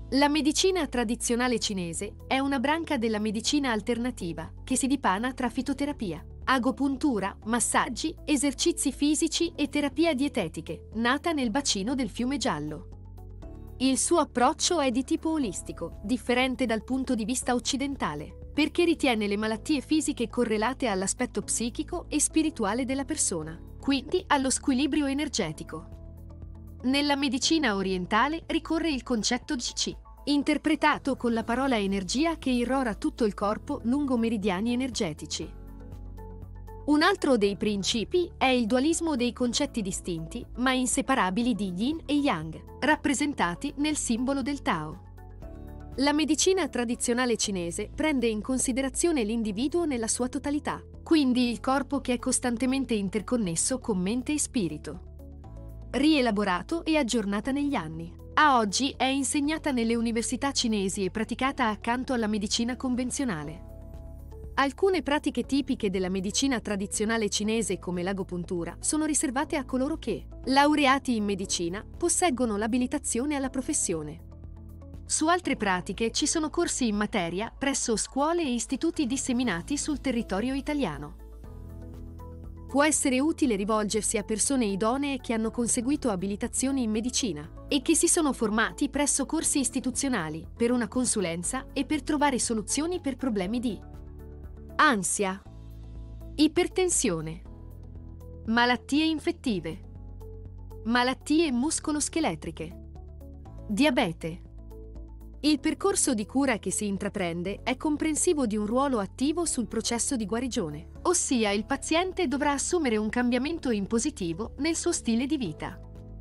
La medicina tradizionale cinese è una branca della medicina alternativa che si dipana tra fitoterapia, agopuntura, massaggi, esercizi fisici e terapia dietetiche, nata nel bacino del Fiume Giallo. Il suo approccio è di tipo olistico, differente dal punto di vista occidentale, perché ritiene le malattie fisiche correlate all'aspetto psichico e spirituale della persona, quindi allo squilibrio energetico. Nella medicina orientale ricorre il concetto di Qi, interpretato con la parola energia che irrora tutto il corpo lungo meridiani energetici. Un altro dei principi è il dualismo dei concetti distinti ma inseparabili di Yin e Yang, rappresentati nel simbolo del Tao. La medicina tradizionale cinese prende in considerazione l'individuo nella sua totalità, quindi il corpo che è costantemente interconnesso con mente e spirito. Rielaborato e aggiornata negli anni. A oggi è insegnata nelle università cinesi e praticata accanto alla medicina convenzionale. Alcune pratiche tipiche della medicina tradizionale cinese, come l'agopuntura, sono riservate a coloro che, laureati in medicina, posseggono l'abilitazione alla professione. Su altre pratiche ci sono corsi in materia presso scuole e istituti disseminati sul territorio italiano. Può essere utile rivolgersi a persone idonee che hanno conseguito abilitazioni in medicina e che si sono formati presso corsi istituzionali per una consulenza e per trovare soluzioni per problemi di ansia, ipertensione, malattie infettive, malattie muscoloscheletriche, diabete. Il percorso di cura che si intraprende è comprensivo di un ruolo attivo sul processo di guarigione, ossia il paziente dovrà assumere un cambiamento in positivo nel suo stile di vita.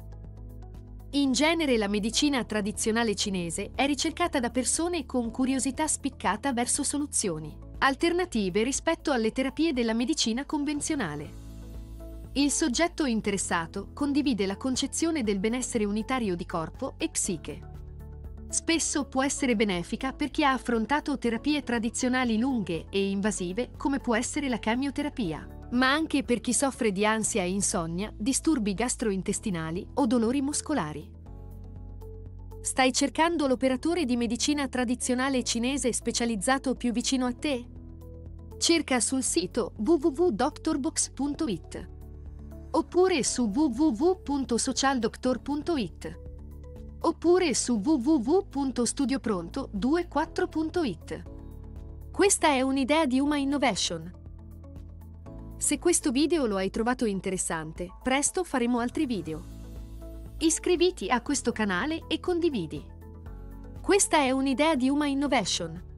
In genere la medicina tradizionale cinese è ricercata da persone con curiosità spiccata verso soluzioni alternative rispetto alle terapie della medicina convenzionale. Il soggetto interessato condivide la concezione del benessere unitario di corpo e psiche. Spesso può essere benefica per chi ha affrontato terapie tradizionali lunghe e invasive come può essere la chemioterapia, ma anche per chi soffre di ansia e insonnia, disturbi gastrointestinali o dolori muscolari. Stai cercando l'operatore di medicina tradizionale cinese specializzato più vicino a te? Cerca sul sito www.doctorbox.it oppure su www.socialdoctor.it oppure su www.studiopronto24.it. Questa è un'idea di Uma Innovation. Se questo video lo hai trovato interessante, presto faremo altri video. Iscriviti a questo canale e condividi. Questa è un'idea di Uma Innovation.